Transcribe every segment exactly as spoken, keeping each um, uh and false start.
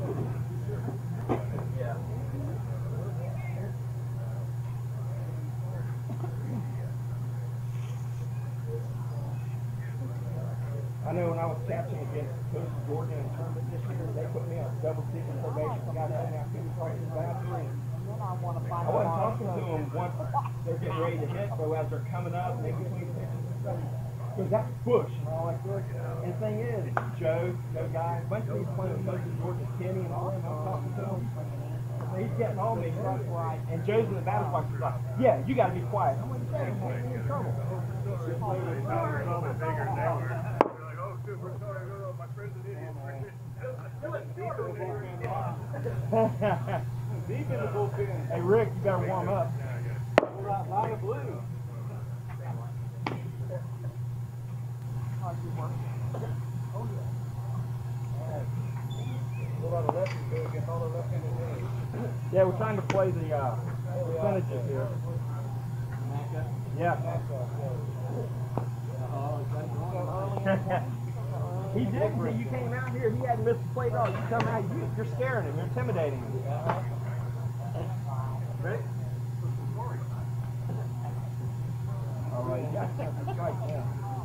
Yeah. I know when I was catching against Coach Jordan in the tournament this year, they put me on double digit probation. The guy told me I couldn't cross his boundary. I wasn't talking to them once they're getting ready to hit, so as they're coming up, and they between pitches and stuff. Because that's Bush and all like this. And the thing is, Joe, Joe guy, a bunch of these playing with Coach Jordan, Kenny, and all them, I'm talking to him. So he's getting on me, and Joe's in the battle box. He's like, yeah, you got to be quiet. I'm like, Joe, you're in trouble. Deep in the bullpen. Hey Rick, you better warm up. Line of blue. Yeah, we're trying to play the uh, percentages here. Yeah. He didn't. You came out here. He hadn't missed a play at all. You come out. You, you're scaring him. You're intimidating him. Ready? All right. You got to take the strike now.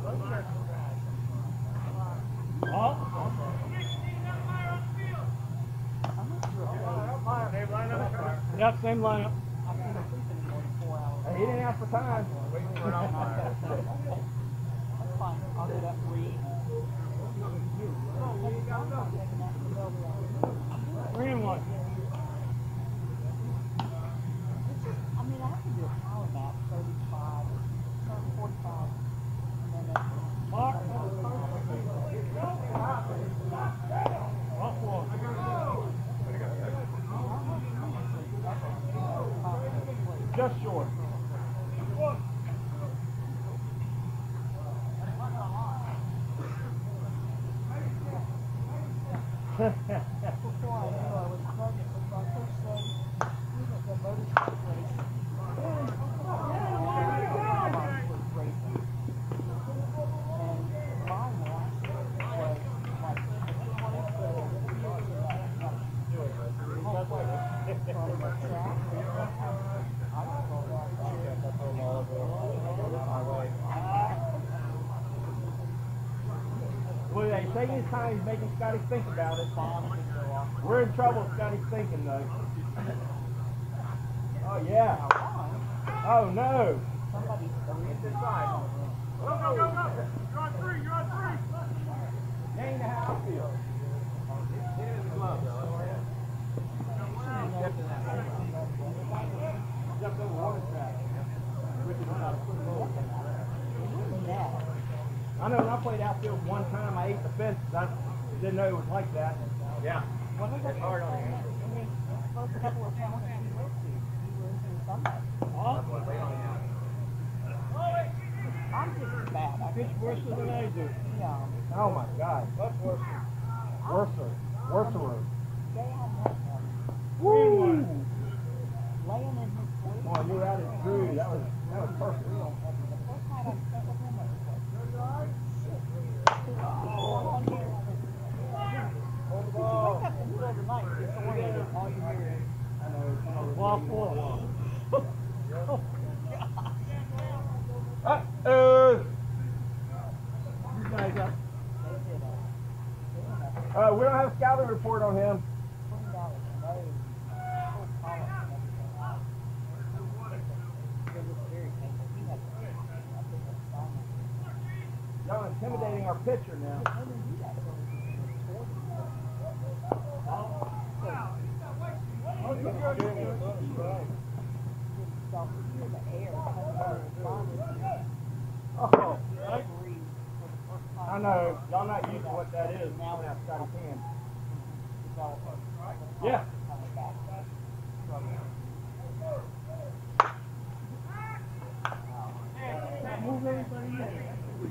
Yep, same lineup. Hey, he didn't ask for time. Waiting for an That's fine. I'll do that for you. Three and one. I mean, I can do a power map, thirty-five, forty-five, and then Mark. Just short. Before I knew I was pregnant with my first son, we went to a motorcycle race. And my watch was like from the track. I don't know that. Well, they say this time he's making Scotty think about it. We're in trouble if Scotty's thinking, though. Oh, yeah. Oh, no. Somebody's Get this side. Go, go, go, go. You're on three. You're on three. Gain the outfield. Get in the glove, though. Jumped over water track. I know when I played outfield one time, I ate the fence. I didn't know it was like that. Yeah. It's hard on the ankle. First couple of times we went to, we were in somebody. I'm just bad. I Pitch worse than I do. Yeah. Oh, my God. Much worse. Worser. Worser. They had that. Woo! Laying in his sleep. Oh, you were out of Drew. That was, that was perfect. The first night I spent with him, it was like, shit. Because you wake up in the middle of the night, disoriented, all you hear is, I know. Wall four. Oh, Uh-oh. You guys up. Uh, we don't have a scouting report on him. Y'all intimidating our pitcher now. Oh, I know. Y'all not used to what that is. Now we have Scotty Can. Yeah. Move anybody in.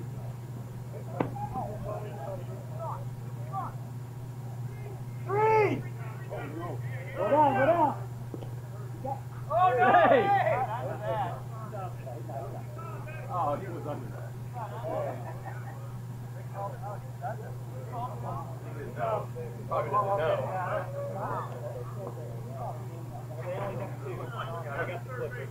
Three! Go down, go down. Oh, no! Hey! Oh, he was under that. Probably doesn't know. They only have two. I got the clicker.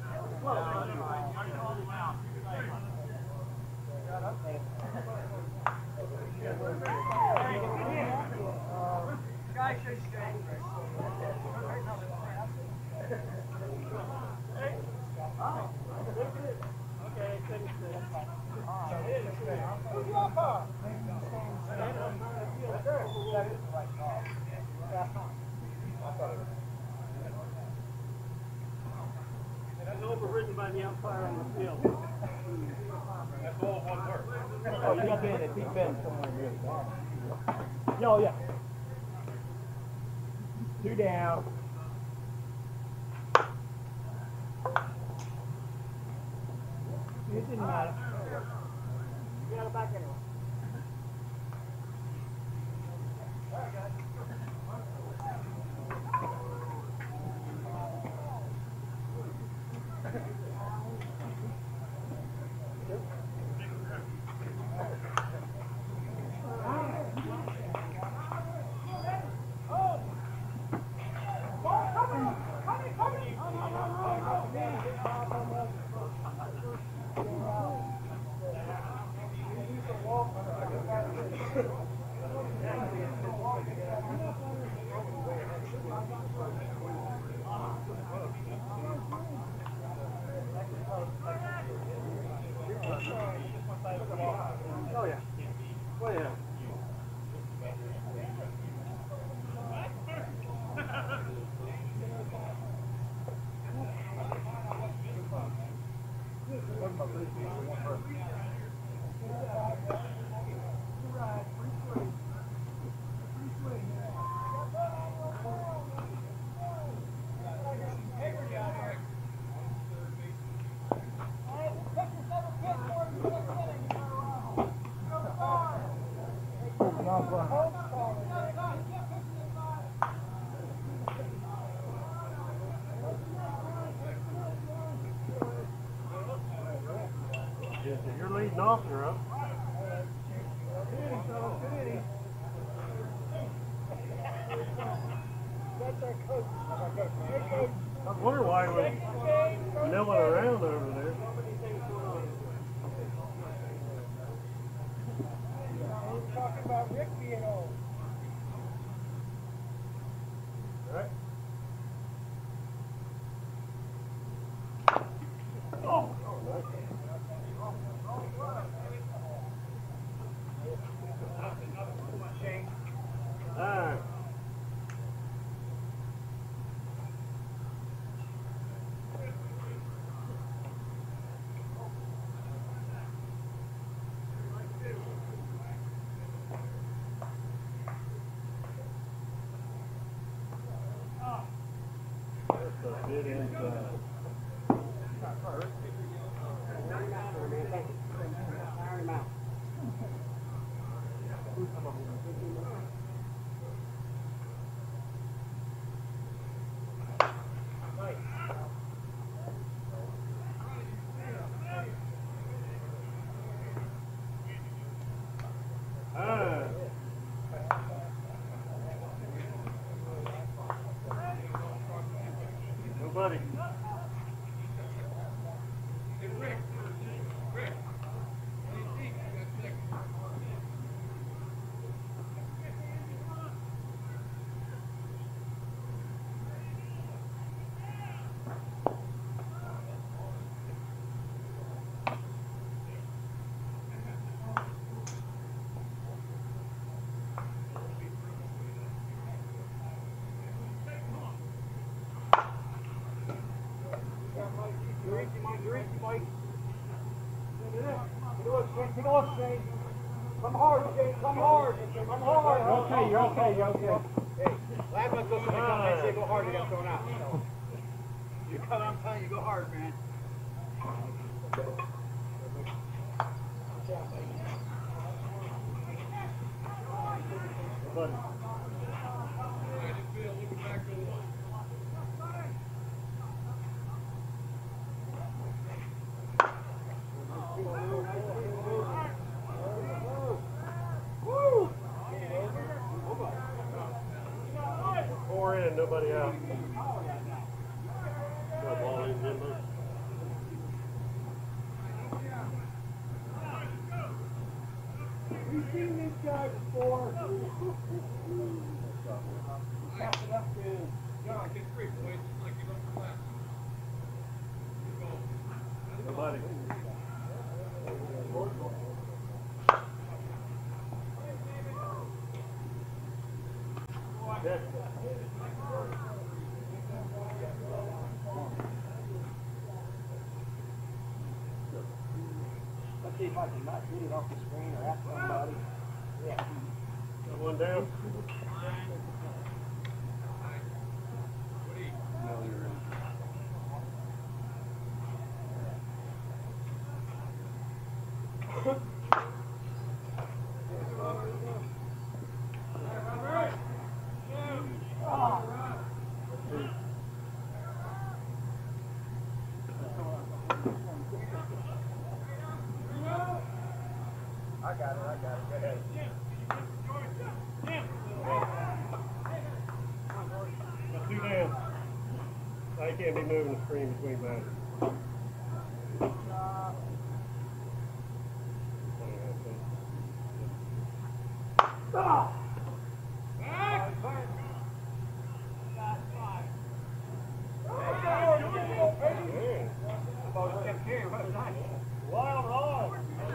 Guys, should stay. Okay, couldn't stay. That's overridden by the umpire on the field. That's all one word. Oh, you got been, he's been somewhere really bad. Yo, yeah. Two down. It didn't matter. You got it back anyway. Oh yeah. Oh yeah. You're leading off, you're up. I was wondering why he was milling around over there. Talking about Rick being old. Right? Alright. That's a bit inside. Alright. Nobody. Get off, Shane. Come hard, Shane. Come hard. Come hard. You're okay, you're okay, you're okay. Hey, last one's supposed to come and say go hard, you got thrown out. So. You come, I'm telling you, go hard, man. Buddy. nobody out. No ball in Jimbo. We've seen this guy before. Pass it up to John, get three points like you left the last. Nobody. Yes. Let's see if I can not get it off the screen or ask somebody. Yeah. Got one down. I got it, I got it. Go ahead. Got two down. I can't be moving the screen between boundaries. Ah! Wild hog.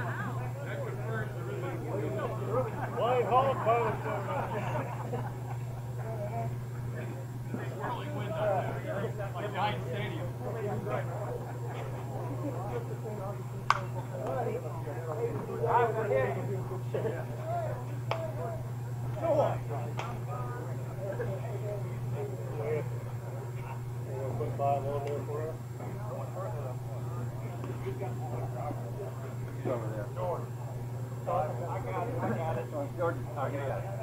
Wild hog bonus. Swirling wind up there. Like Giant Stadium. Go on. Put five on there for us. Jordan. I got it, I got it. Jordan, I got it.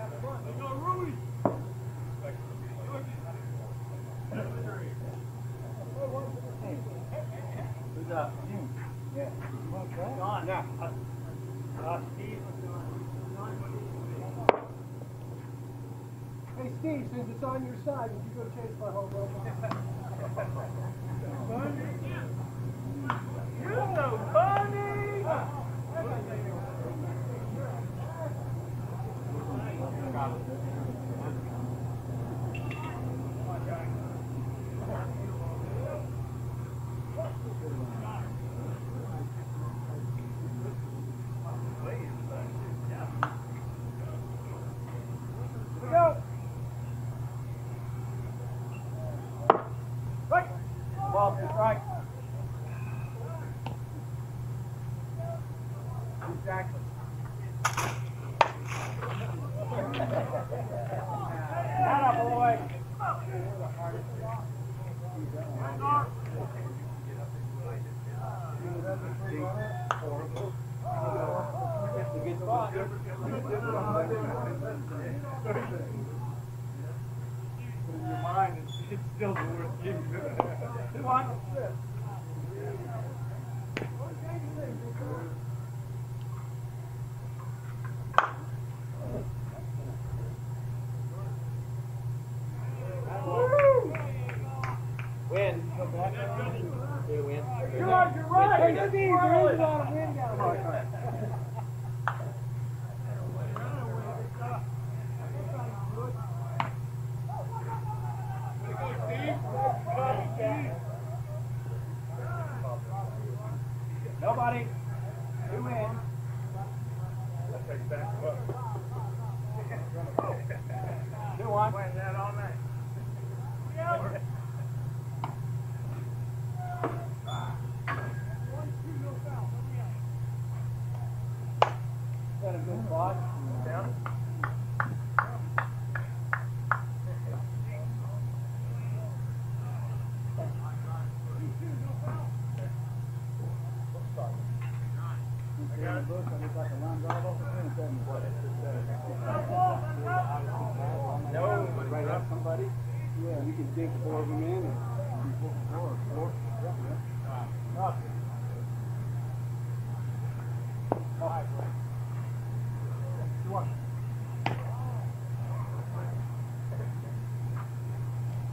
Who's up? You. Yeah. John. Yeah. Uh, Steve. Hey Steve, since it's on your side, would you go chase my whole robot? You're so funny! Here we go! Right! Ball to the right. Exactly. Atta boy. It's a good spot. In your mind, it's, it's still the worst game you've ever had. Come on. Win. Go back. They win. George, you're right. Hey, Steve, there is a lot of wind down there. Nobody. You win. Let's take back the buck. Two one. Playing that all night. Is that a good spot? Down. No, right up somebody. Yeah, you can dig four of them in and four, four, four. Yeah. Up. Five, right. Two one.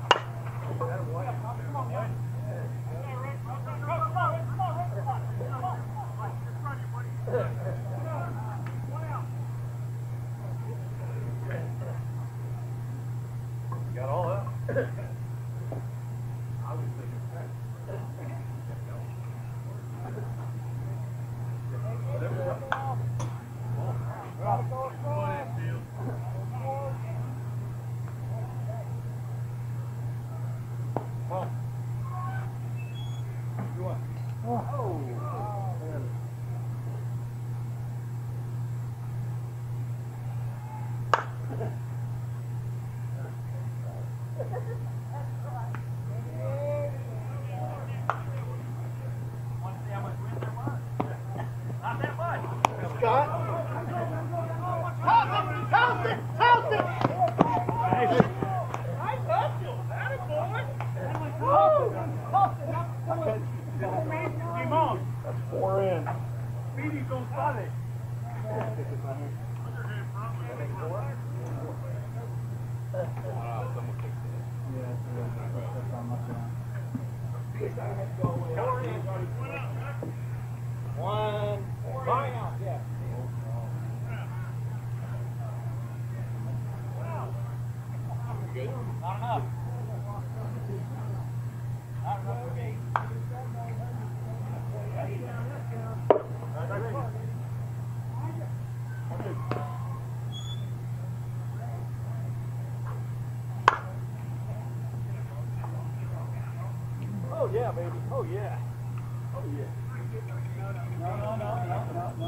Oh yeah, baby. Oh yeah. Oh yeah. No, no, no, no, no, no.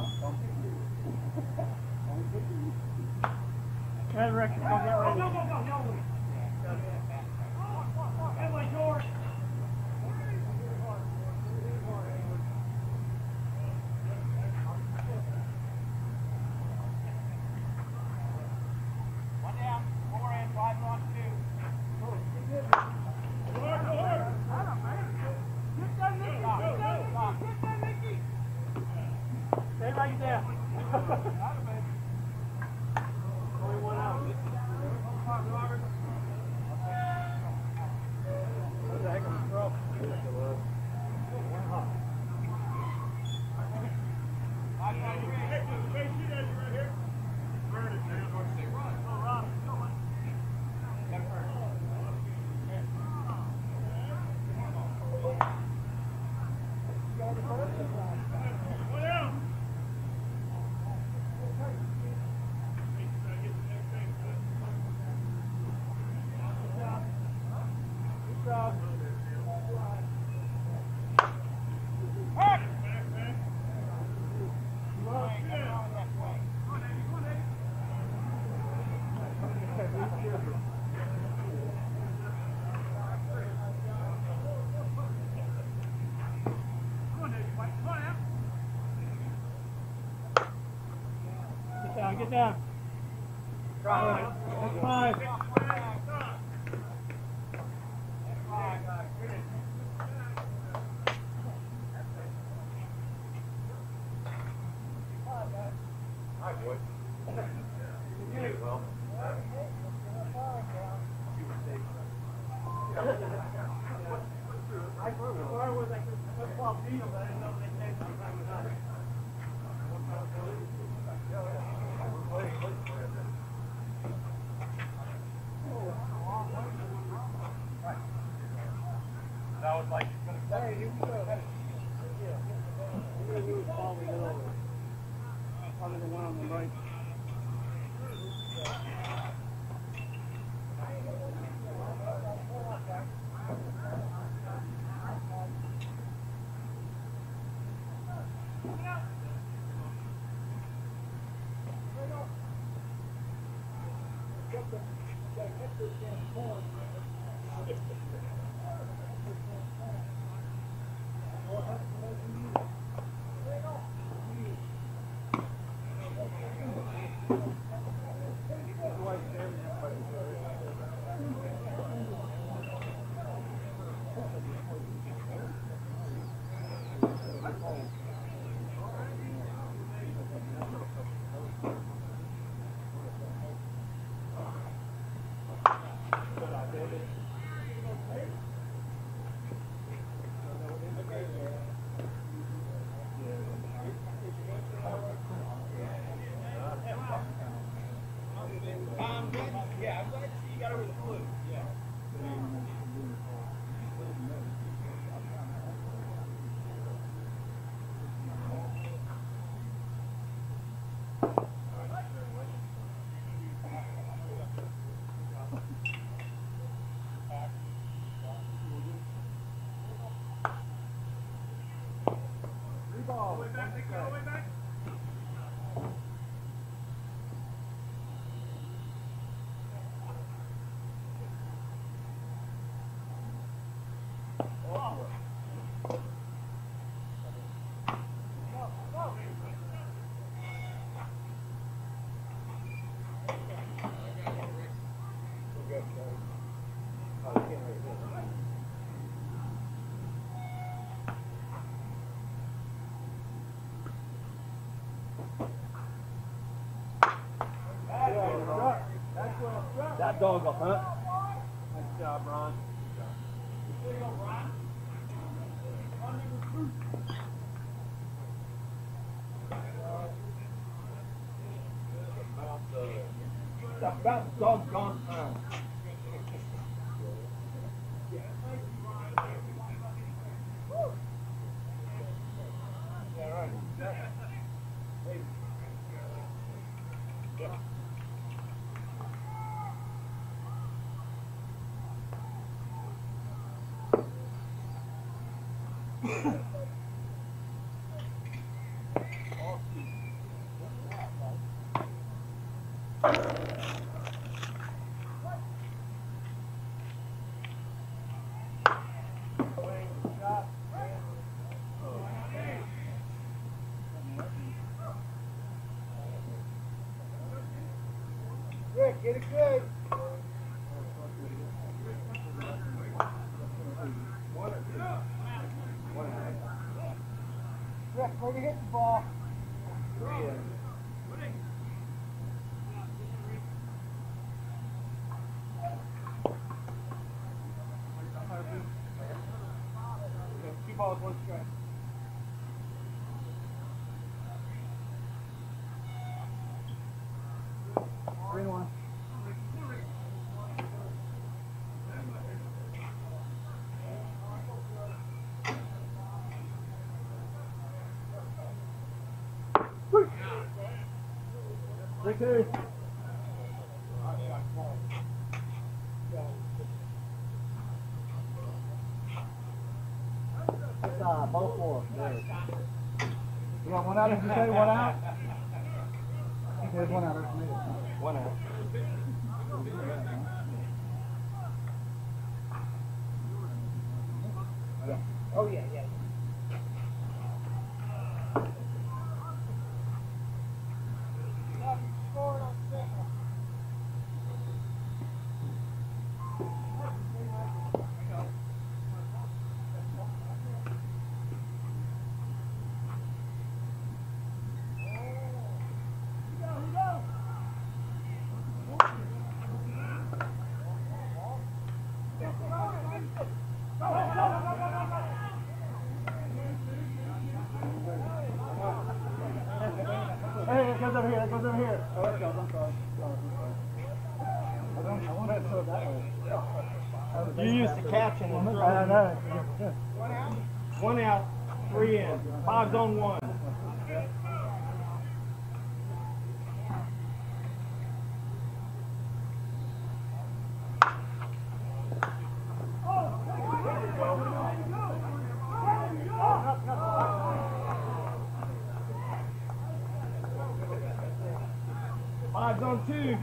Hey, Rick, go get ready. Go, go, go, go. That way, George. One down, four in, five on two. Stay right there. Only one out. What the heck of a throw? Get down, get down. That's five. That was like, hey, here we go. Probably the one on the right. Yeah, I'm glad to see you got over the flu. Yeah. That dog will hunt. Nice job, Ron. That's about doggone time. Yeah, right. Rick, get it good. Rick, where you hit the ball? Two balls, one strike. Three and one. Three, two. It's uh, both four. There. You got one out, if you say one out? There's one out. One out. Oh, yeah, yeah. Hey, it goes over here, it goes over here. Oh, it goes, I'm sorry. I don't, I want to throw it that way. You used to catching and I throwing. know. One out, three in. Five's on one. Five's on two.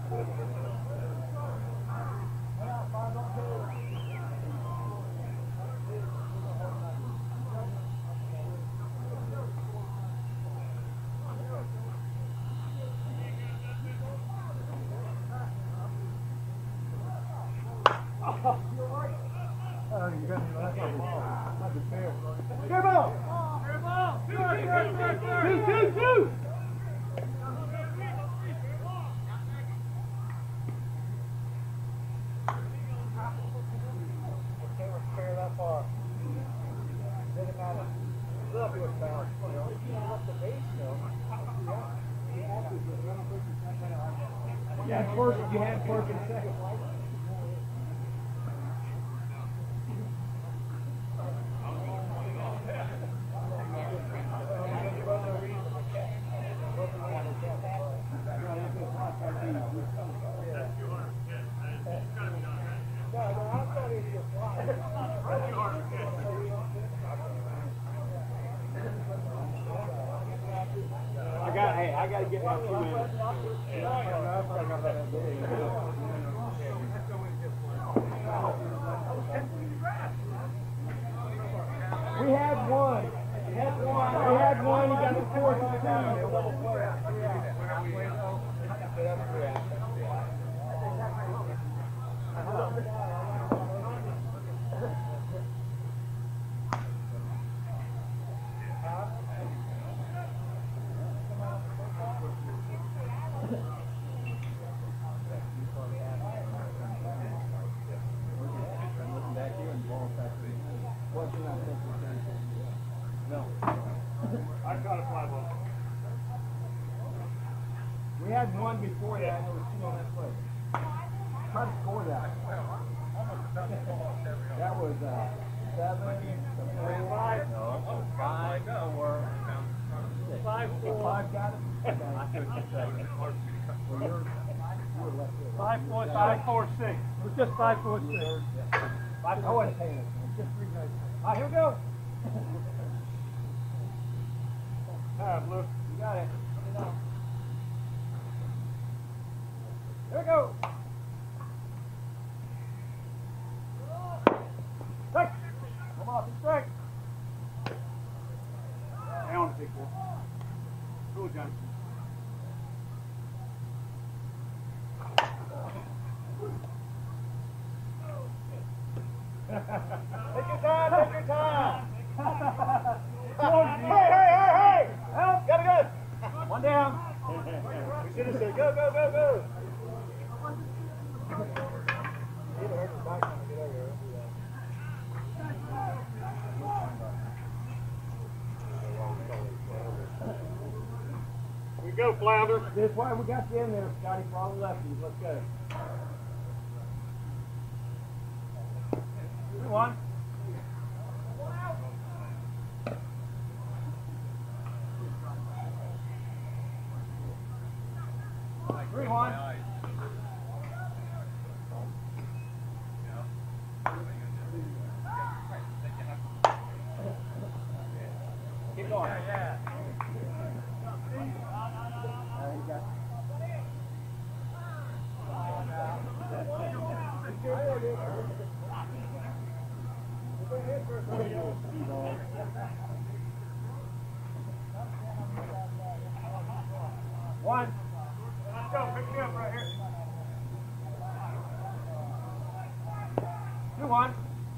Oh, you got me. That's not ball. That's not fair. Fair ball. Fair ball. Two, two, two. Fair that far. Doesn't matter. Look what's foul. Up the base though. You had first, you had first and second. I got, hey, I got to get my two minutes. one. He had one. He had one. He got the fourth and two. No. I got a fly ball. We had one before that, and there was two on that play. Try to score that. That was uh, seven, three, Five. no, five, four, six. Five, four. Five got it? Okay. Well, you're, you were left there. Five, four, five, four, six. It was just five, four, six. I wasn't paying attention. Just three guys. All right, here we go. Ah, blue. You got it. Here we go. Strike. Come on, strike. I want to take this. Cool, Johnson. Take your time, take your time. Hey, hey, hey, hey! Help! Got it good. One down. We should have said go, go, go, go. We go, Flounder. That's why we got you in there, Scotty, for all the lefties. Let's go. Three, one. Three, one. Keep going. Yeah, yeah. One. Let's go. Pick me up right here. Two, one.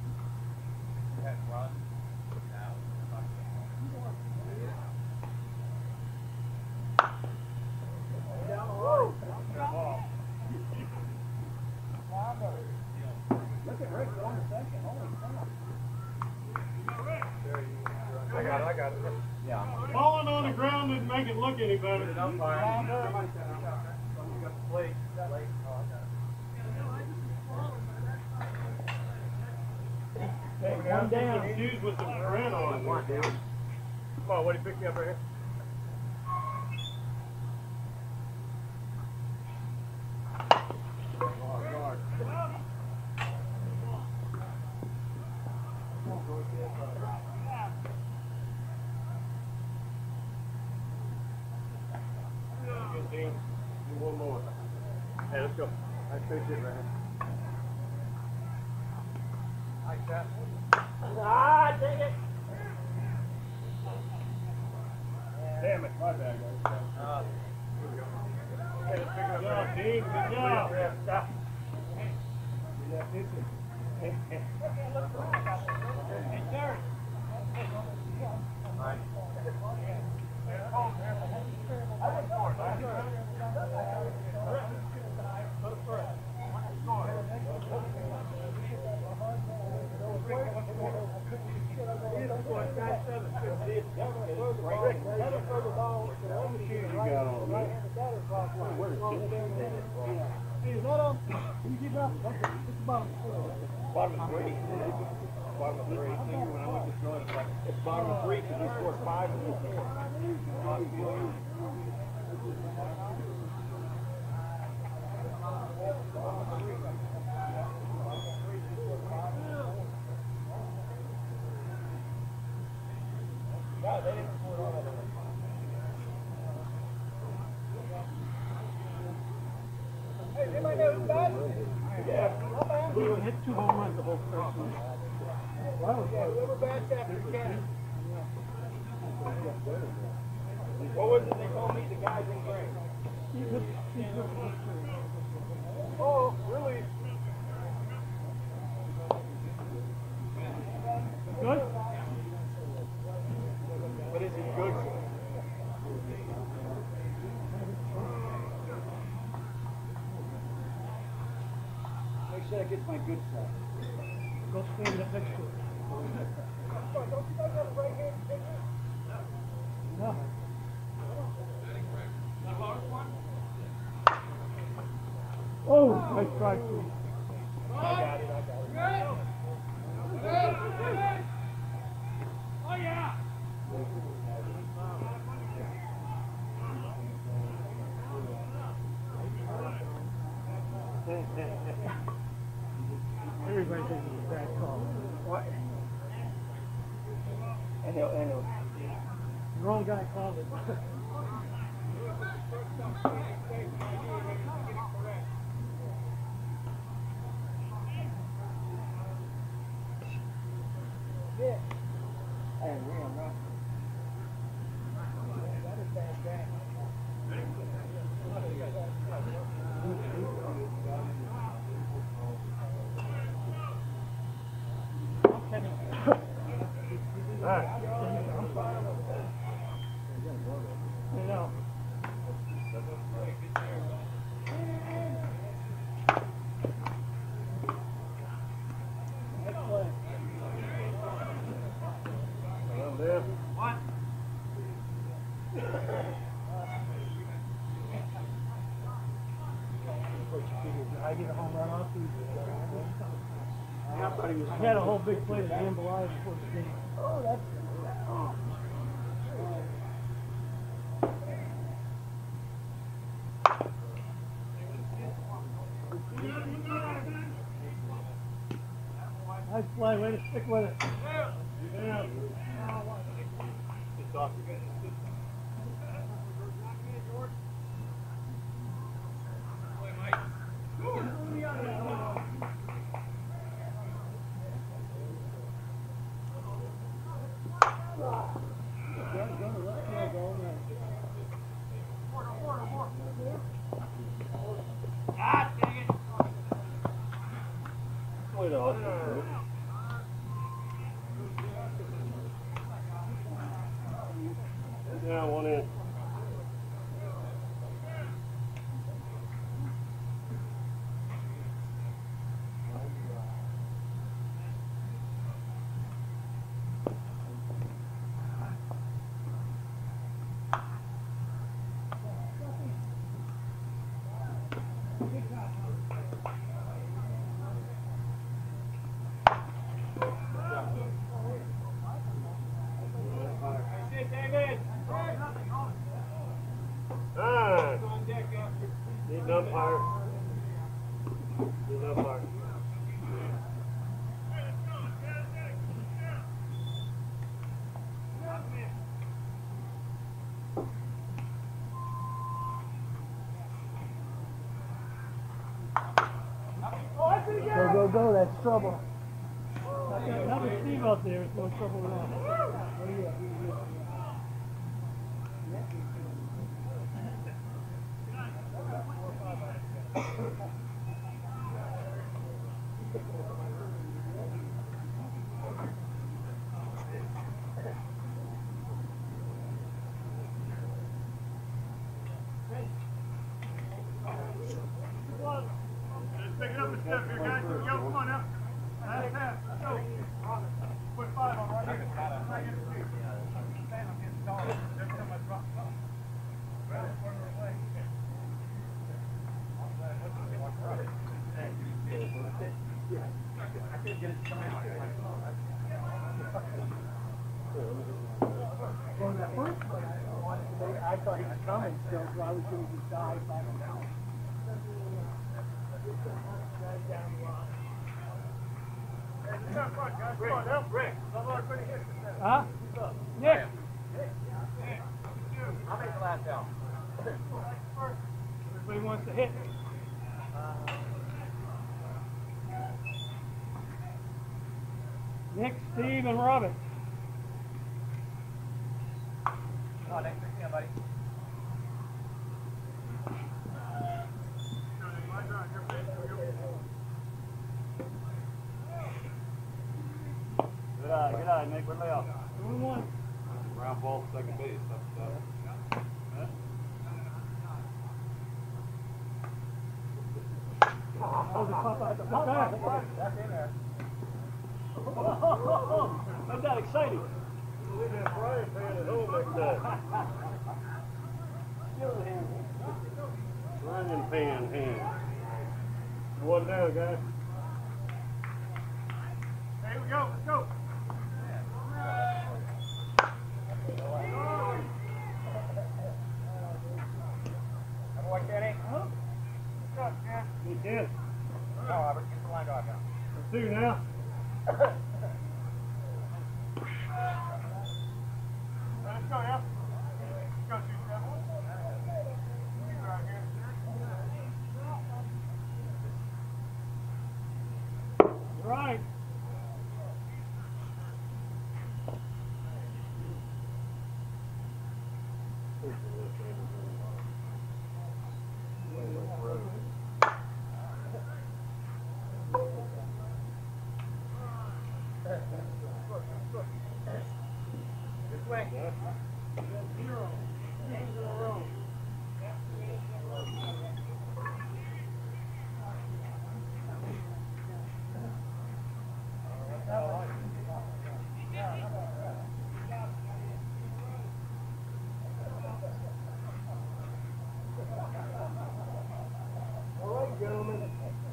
Look at Rick going to second. Holy cow. I got it, I got it. Yeah. Falling on the ground didn't make it look any better. Okay, one down. Confused with the print on it. Come on, what do you pick me up right here? Good team. Do one more. Hey, let's go. Nice big hit right here. Nice shot. Ah, dang it. Damn it. My bad, guys. Uh, hey, let's pick it up Good right job, here. team. Good job. Yeah, stop. Bottom of three. Bottom of three. When I went to throw it, it's like, it's bottom of three because he scored five and you four. God, they didn't score all that. Hey, anybody know who's bad? Yeah. We hit two home runs the whole first one. Yeah, whoever bats after Ken. What was it they told me the guys in gray? Oh, really? Good? But is he good? Make sure I get my good side. Go stand up next to it. No. Oh, nice try, Steve. I got it, I got it. Oh, yeah. Everybody thinks it's a bad call. What? I know, I know. The wrong guy called it. Yeah. I am real, no. That is bad, bad. You know. What? I get a home run off you. I thought he was. I had a whole big plate of jambalaya before the game. Oh, that's. Oh. Nice play, way to stick with it. Yeah. It's off again. Ah, dang it. Wait off. Yeah, one in. Ah, need an umpire. Need an umpire. Go, go, go, that's trouble. Not with Steve out there, it's no trouble at all. Pick it up a step here, guys. Yo, come on now. Half, half. Let's go. Put five on right here. Right here. Stand, I'm getting tall. Every time I drop something. Well, it's further away. I couldn't get it to come out. Well, that first one, I wanted to make, I thought he was coming still, so I was going to just dive back down. Huh? Nick! I'll make the last out. Everybody wants to hit. Nick, Steve, and Robin. on, next to him, buddy. Good eye, good eye, Nick. We're left. One one. Round ball, second base. That's, uh, Oh, the pop out the pop back. that's in there. Made that exciting. Look at that frying pan at home like that. Frying pan hand. One down, guys. Here we go, let's go. Number one, Kenny. What's up, Ken? Hey, Ken. No, Robert, get the line drive now. Let's do now. Let's go, yeah? Let's go, two, seven. Right here. Right. This way. All right, gentlemen.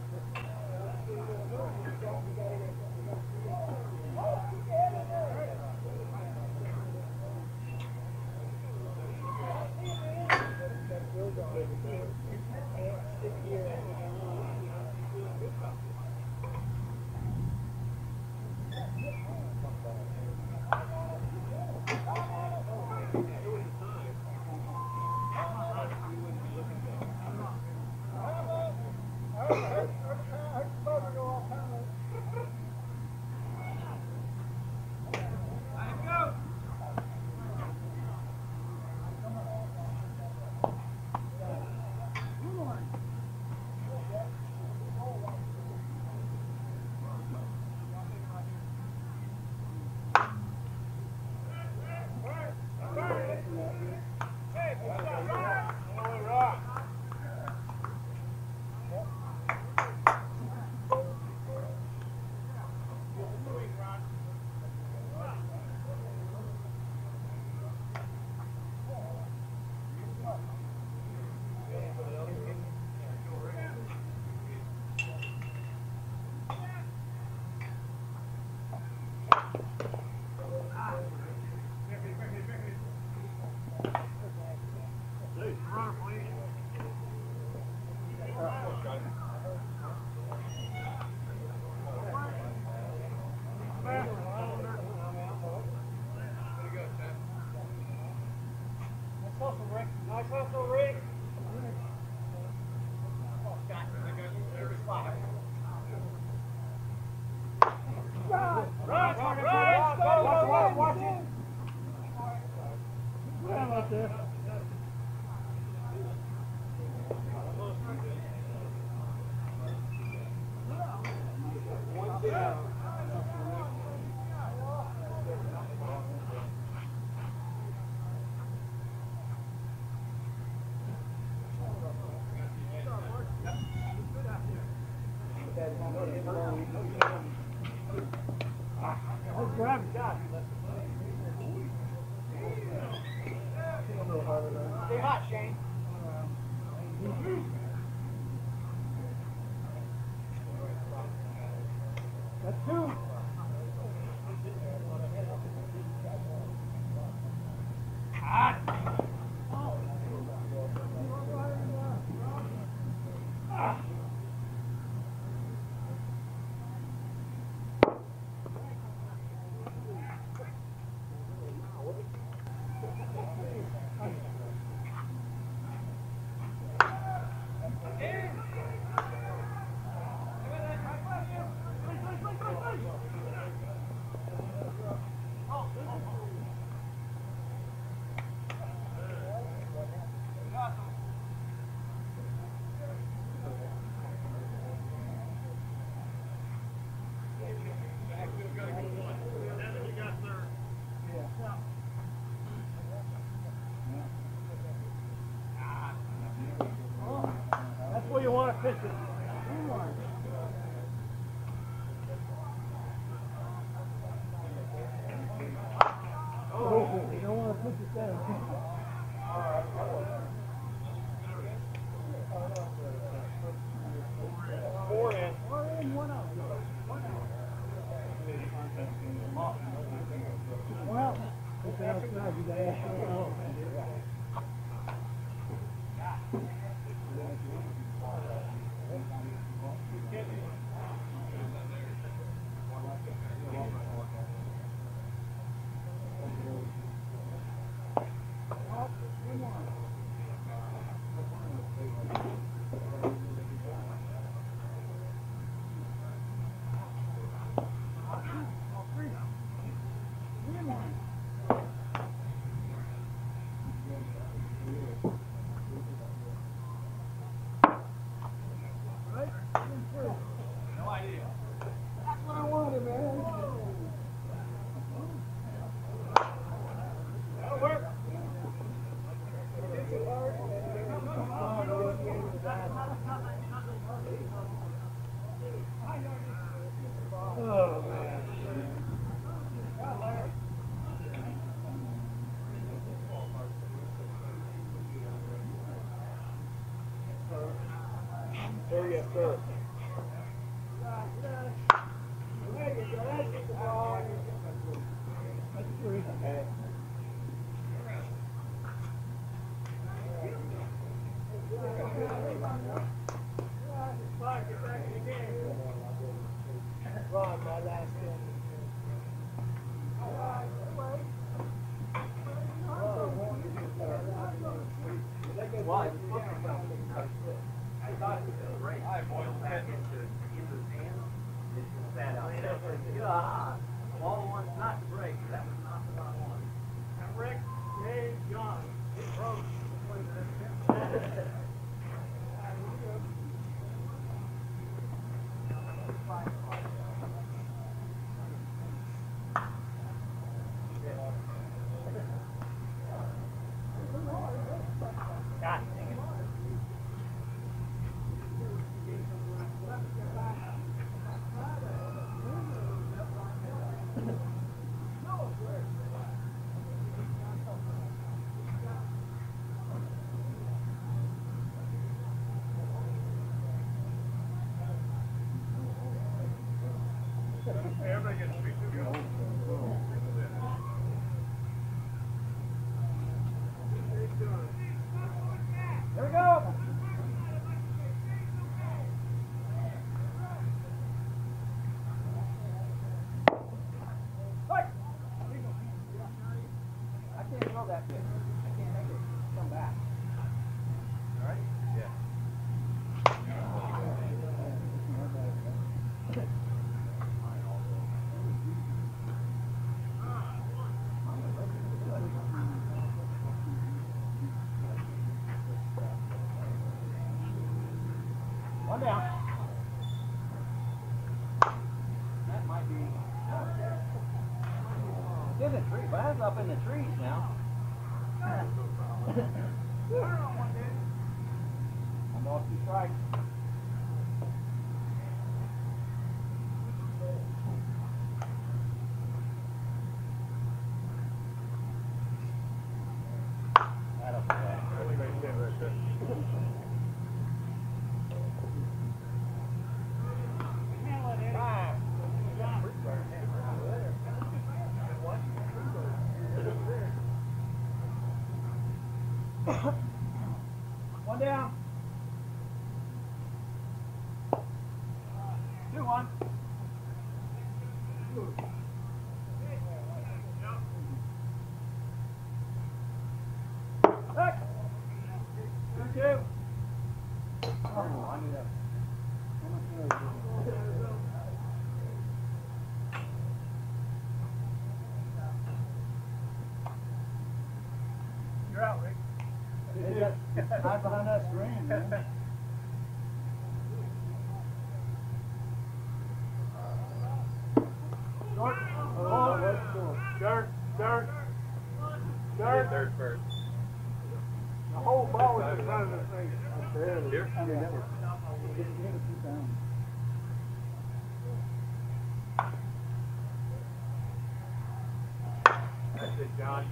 Nice hustle, Rick. Oh, Scott, I got you. There's your spot. Right, right, right. Watch, watch, watch it. How about there? Oh, grab it. Stay hot, Shane. That's two. Hot. Ah. you want to pitch it. Oh, you don't want to push it down. Four in. Four in, one out. Well, if they're outside, you gotta ask them out. Oh, man. There you go, sir. That's three. Okay. Run, my last game. Why? I thought it was a break. I boiled back into into his hand. It just sat out there. God, all the ones not to break. That was not the wrong one. Rick, Dave, John. It broke. God dang it. Everybody gets three, two, go. Here we go. I can't throw that pitch. I can't make it come back. All right? Yeah. One down. That might be. It's in the tree. Well, that's up in the trees now. I'm off two strikes. One down. Two one. Back. Two two. Oh, I knew that. You're out, Rick. Hide behind that screen, man. Short. Oh, Dirt, dirt, dirt. Third first. The whole ball is in front of this thing. Here? I mean, that was, it had a few pounds. That's it, John.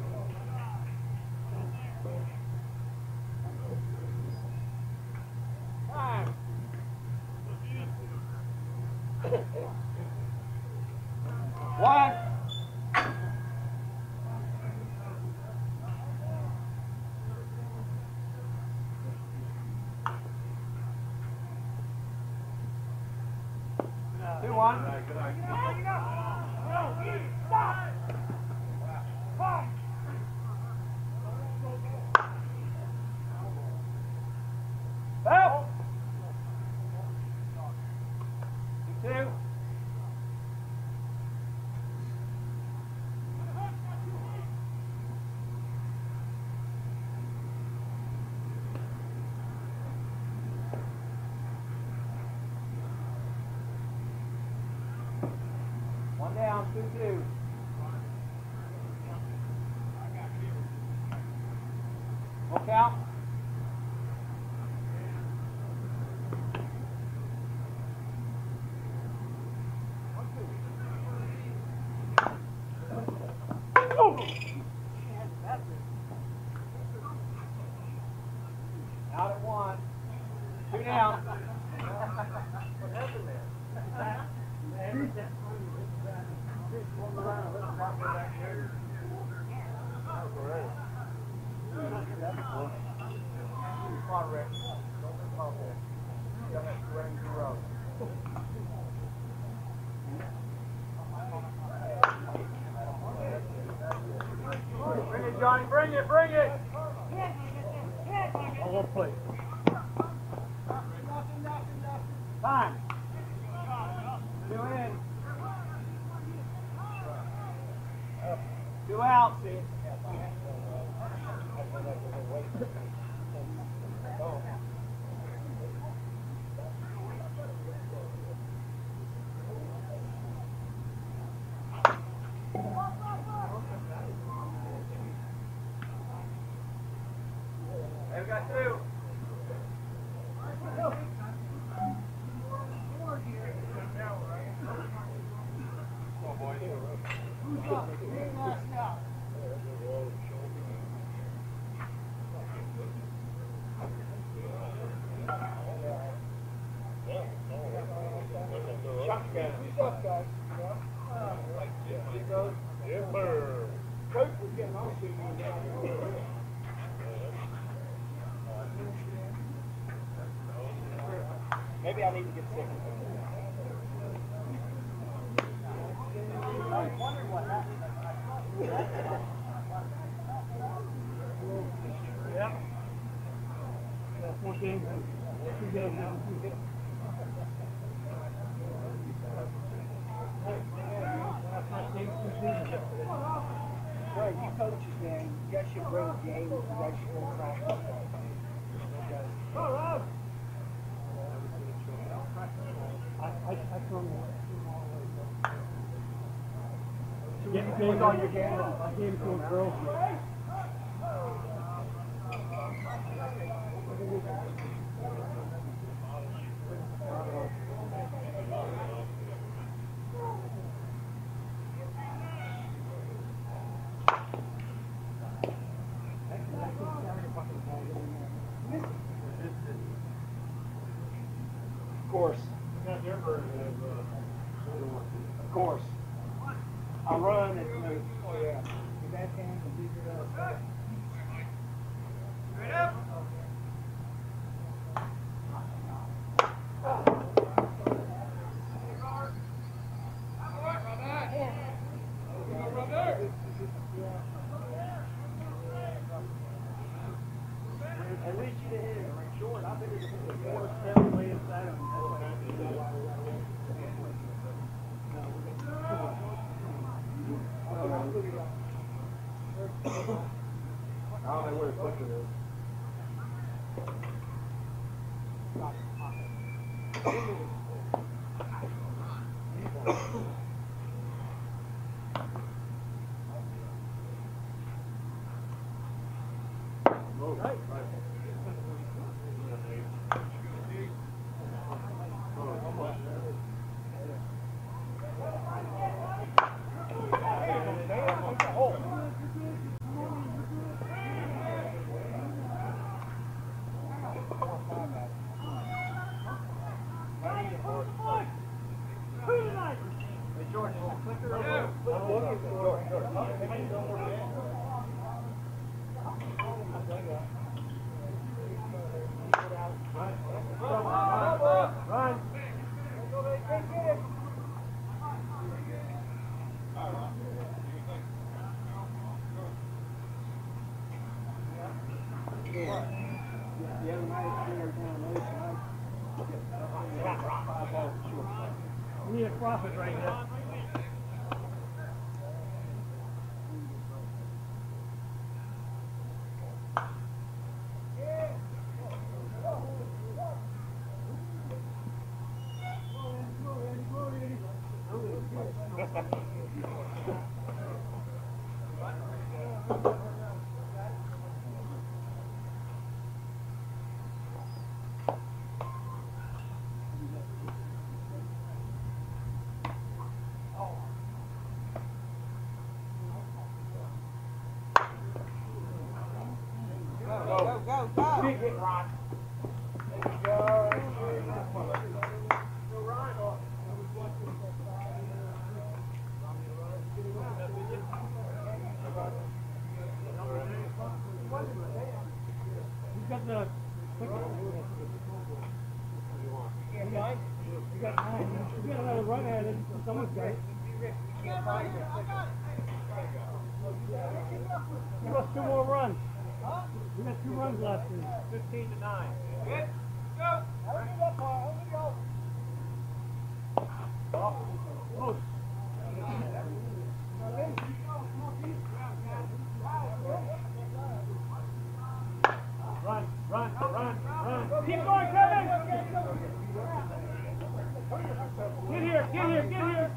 Time. One. Two one. Help. Two two. One down, two two. Look out. Out at one. Two down. What happened there? Come on, Rick. Don't come out there. You got to wear your road. Bring it, Johnny. Bring it. Bring it. I'll go play. Time. Two in. Two out, see? Hey, we got two. Maybe I need to get sick. I was wondering what happened. Yeah. That's one game. Two games now. Right, you coaches, man, you guys should bring games, you guys should bring practice. I, I, I come Get games on your game. I gave it to a girl. Of course. Of course. I run and move. Oh yeah. Your backhand can beat it up. Straight up. At least you didn't hit it short. I think it's four, seven, way inside of him. I don't know where his foot is. Run. We need a profit right now. Go, go, go. Big hit, Ron. There you go. Go, Ron. He's got the quick. You got You got nine. You got another run at it. Someone's got it. Give us two more runs. We got two runs left. In. Fifteen to nine. Good. Go. Close. Run, run, run, run. Keep going, Kevin. Get here, get here, get here.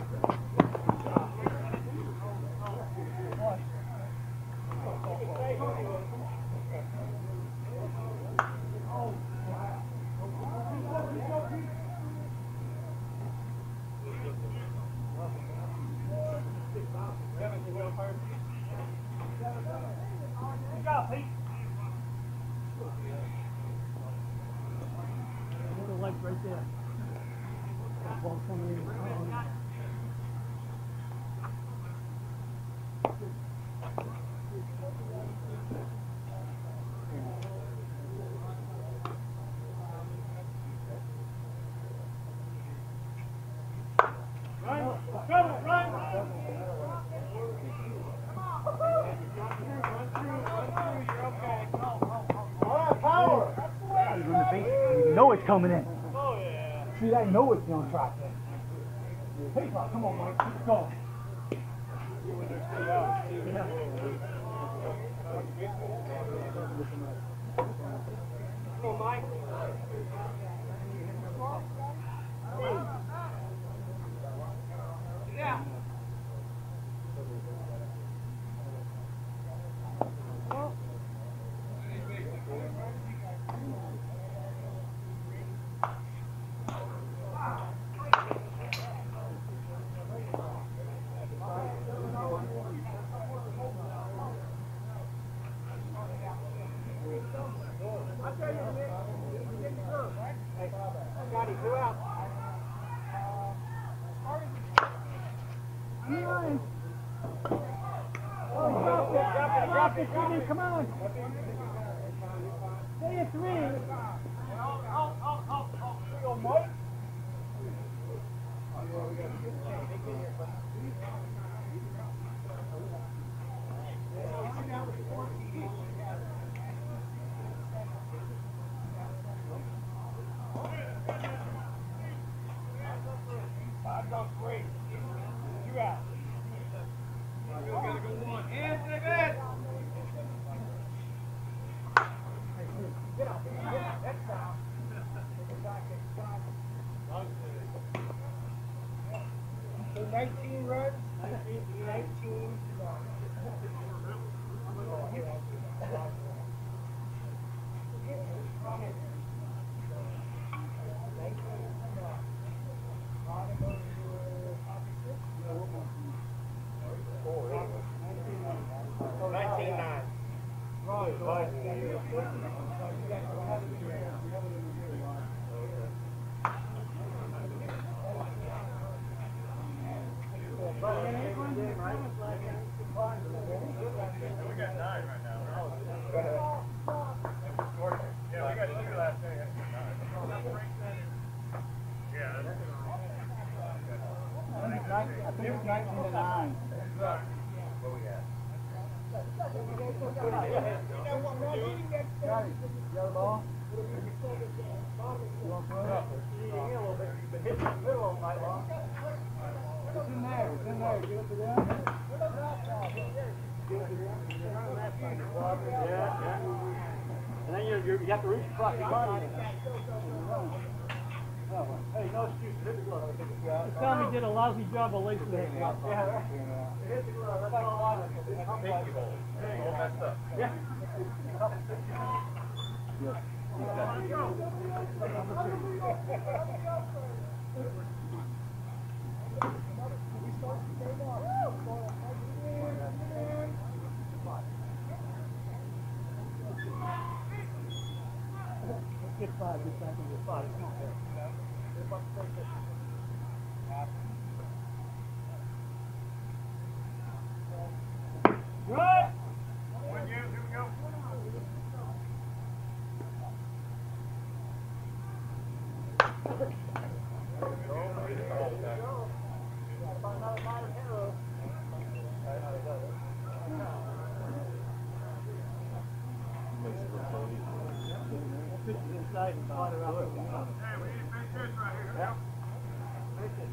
Good job, Pete. Look at the lights right there. That ball coming in. Run, trouble, run. You know it's coming in. Oh, yeah. See, I know it's going to try that. Hey, come on, Mike. Keep going. Come on, Mike. Yeah. Scotty, go out. Drop it, Jimmy, come on. Stay at three. Oh, oh, oh, oh, oh. Here you go, Mike. Five goes great. Two out. Gotta go one. Hands to the bed. Get up. Get up. That's out. So nineteen runs. nineteen. nineteen nine. Right, right. It was nineteen to nine. What we got? Got it. Yellow ball. You want to throw it? A little bit. You've been hitting the middle all night long. It's in there. It's in there. Get it to them. Yeah, yeah. And then you you you have to reach across the body. Hey, no excuse. Hit the glove. Yeah. Tommy did a lousy job of lacing it. Yeah. Hit the glove. That's all I want. Thank you. All messed up. Yeah. Let's get five. Get back into five. Good. One year, here we go. Pitch it inside and slide it out. Hey, we need a big pitch right here. Here we go.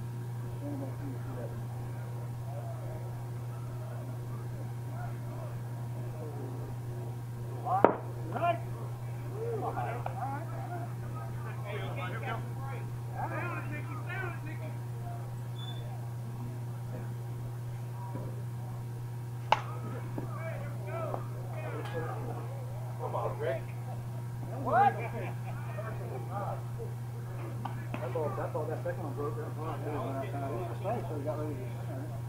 Right. Come on, Rick. What? That ball, that ball, that second one broke. That one, It was last time. It was a mistake, so he got ready to return it.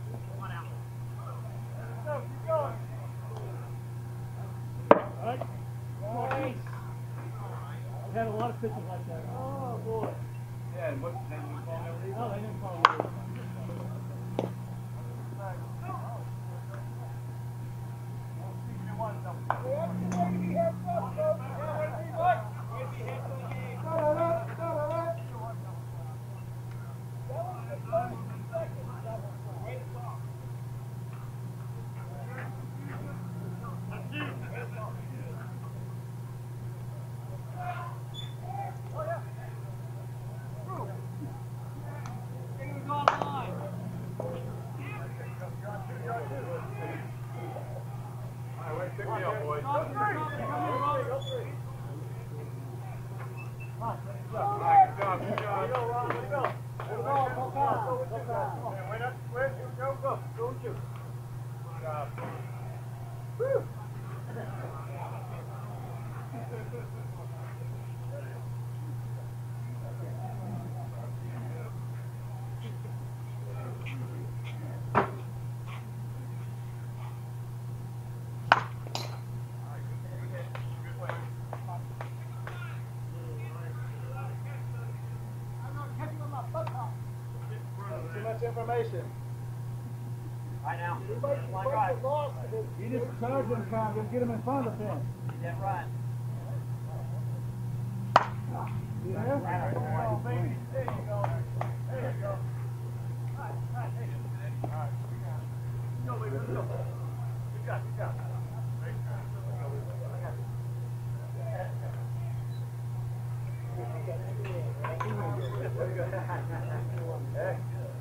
Right. Nice. I've had a lot of pitches like that. Oh, boy. Yeah, and what's the name you call me? No, they didn't call me. All right, pick me up, boys. All right, good job, good job. Wait up, wait, here we go. Go, go and shoot. Good job. Too much information. Right now. Like right. You just charge him, Con. Just get him in front of the fence. Yeah, right. You there? Oh, baby, there you go. There you go. All right, all right, hey. All right. Go, baby, let's go. Good job, good job. Great job. Hey.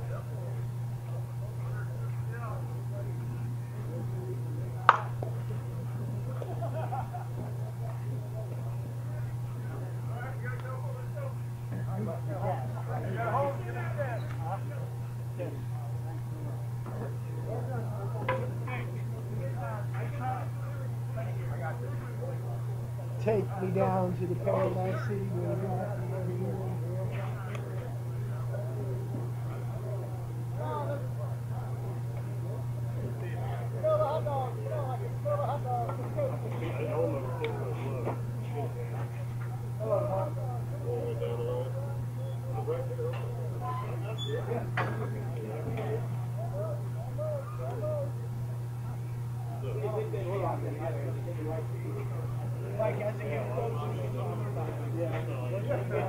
Take me down to the paradise city where you have to go here. Like, I think it was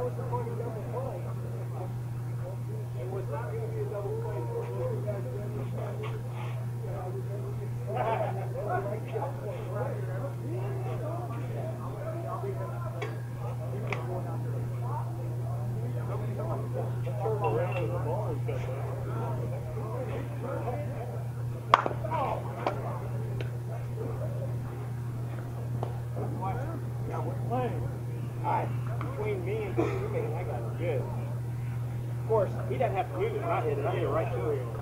was the funny double play. It was not going to be a double play. Alright, between me and Superman, I got it good. Of course, he doesn't have to move it when I hit it. I hit it right to him.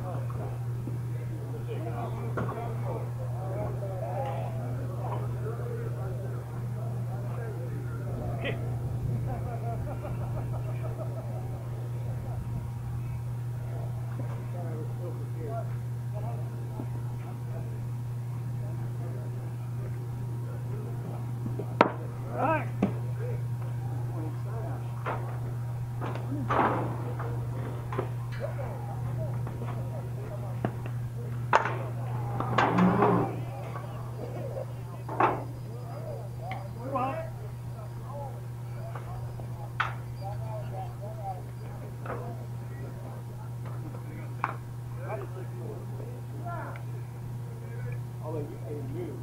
Although you can move.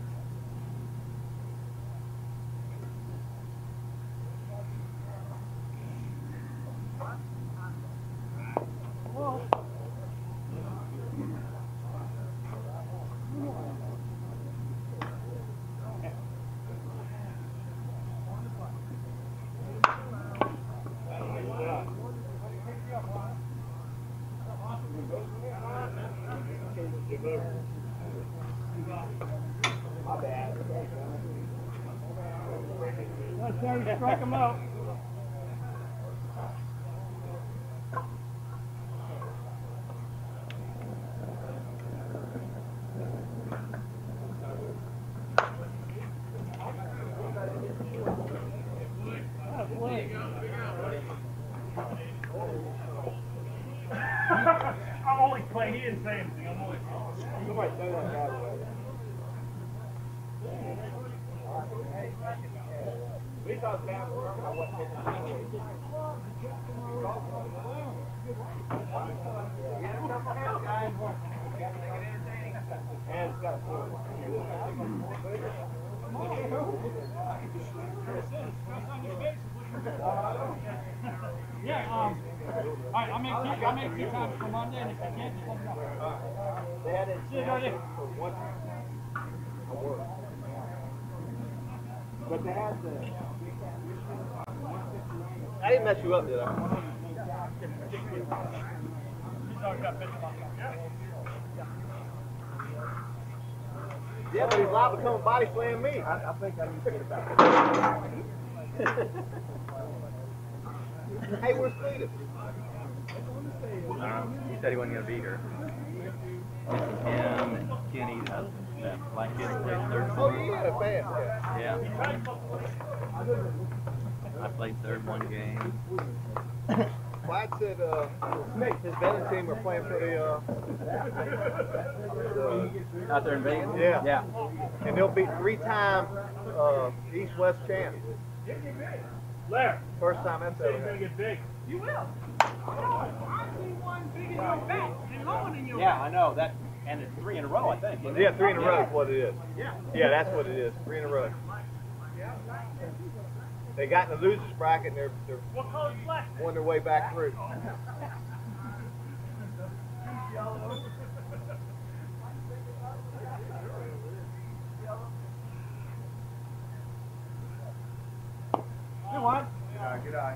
My bad. That's how he struck him out. I'm only playing. He didn't say anything. I'm only. Somebody throw that guy away. We thought that was I wasn't hitting the and it's got a foot. Yeah, um, all right, I'll make two, I'll make two times for Monday, and if I can't, just let me know. They had it See you, Jody. for one a work. But they had the. I didn't mess you up, did I? He's already got pitch locked up. Yeah. Yeah, but he's liable to come and body slam me. I, I think I need to get about that. Hey, where's Cletus? Um, he said he wasn't going to be here. Him and Kenny, that, that black kid who played third. Oh, yeah, the fast. Yeah. I played third one game. Clyde said uh, his Venom team are playing for the, uh, the Out there in Vegas? yeah. Yeah. And they'll be three-time uh, East-West champs. Larry. First time that's He's ever going to happened. get big. You will. I see one big in your back and long in your Yeah, I know that, and it's three in a row, I think. isn't it? Yeah, three in a row is what it is. Yeah. Yeah, that's what it is. Three in a row. They got in the losers bracket and they're, they're What color flag? on their way back through. Hey, what? Uh, good eye.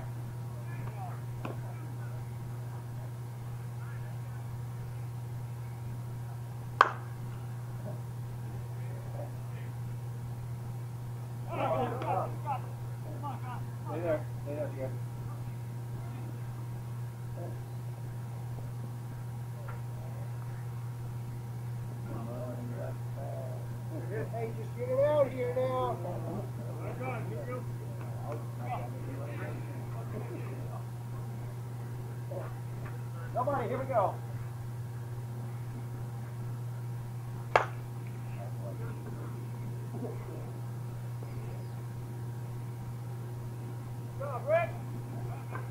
Stay there. Stay there, Jeff. Hey, just get it out here now. Nobody, here we go. Good job, Rick.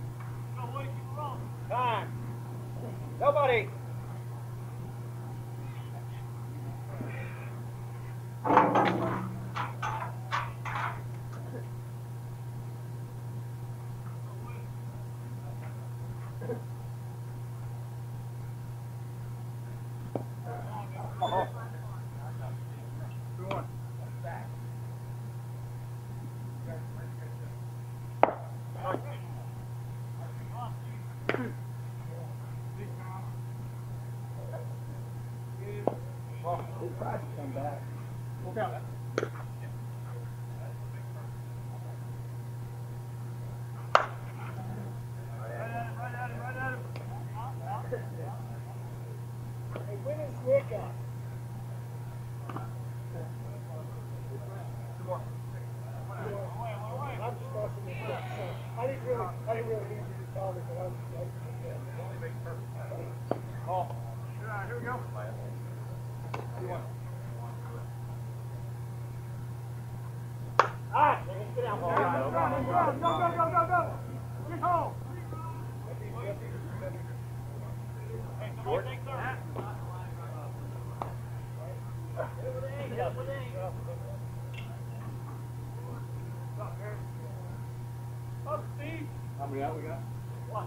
Uh-oh. Two one. Well, he tried to come back. Look out. Hey, when is Nick up? I'm just watching this stuff, so I didn't really, I didn't really need you to tell me, but I was like, Oh. Here we go. Two one. all right, let's get out. Go, go, go, go, go, go. Get home. Hey, somebody take third. Up, Steve. How many out we got? One.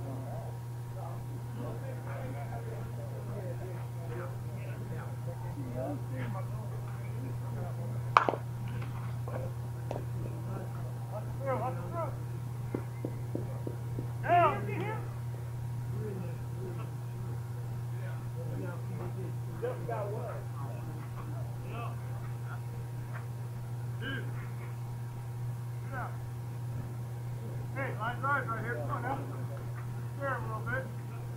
Hey, line drive right here. Come on now. Share him a little bit.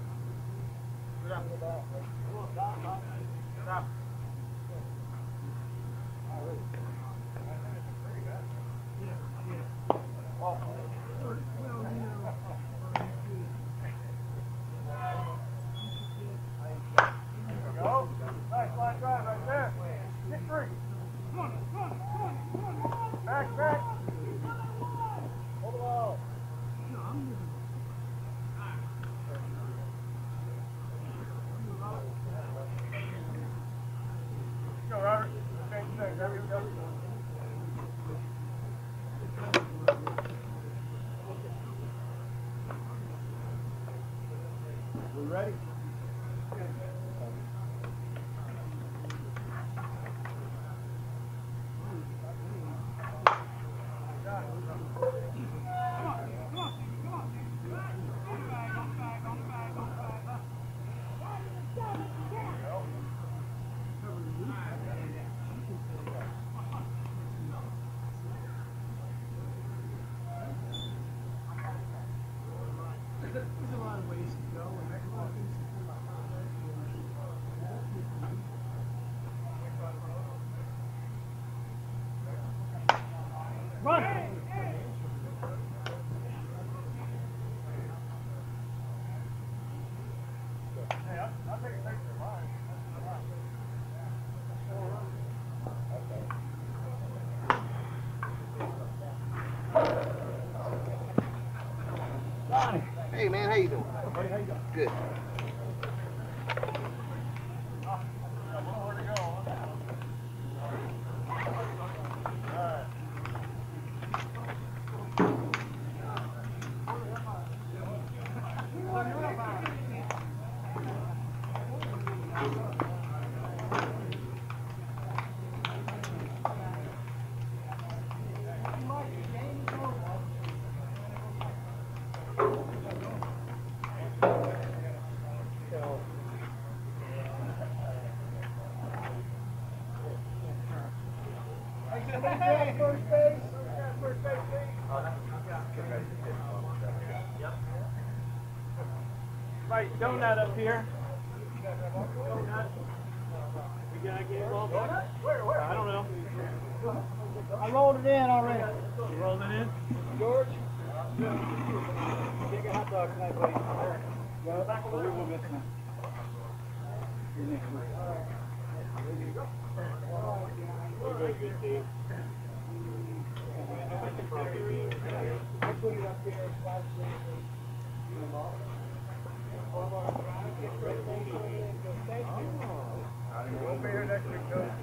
Stop. Go. Nice line drive right there. Get three. Come on, come on, come on, come on. Back, back. Hold the ball. Go, Robert. Same thing. There we go. We ready? Run! Hey, I'll, I'll take a picture of mine. Hey man, how you doing? Good. Where to go, huh? All right. First base. First base, right, donut up here. Donut. We gotta get it all back. Where, where? I don't know. I rolled it in already. You rolled it in? George? Take a hot dog tonight, buddy. Go back a little bit now. Here next week. Very good, Steve. I put it up there. We'll be here next week, Coach.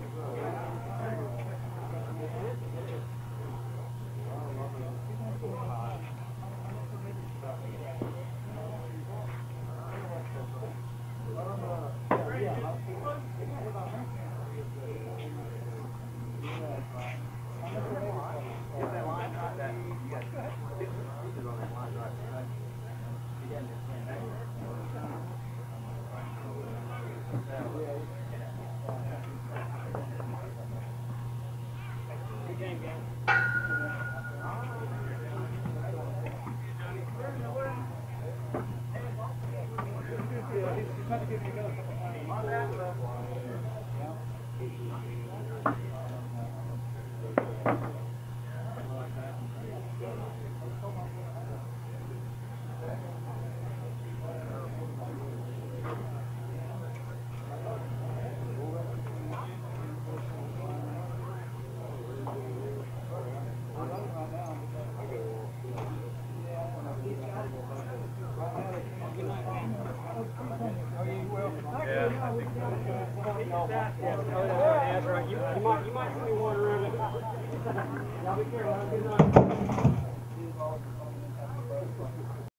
You, you might, you might see me wandering around. Y'all be careful. Have a good night.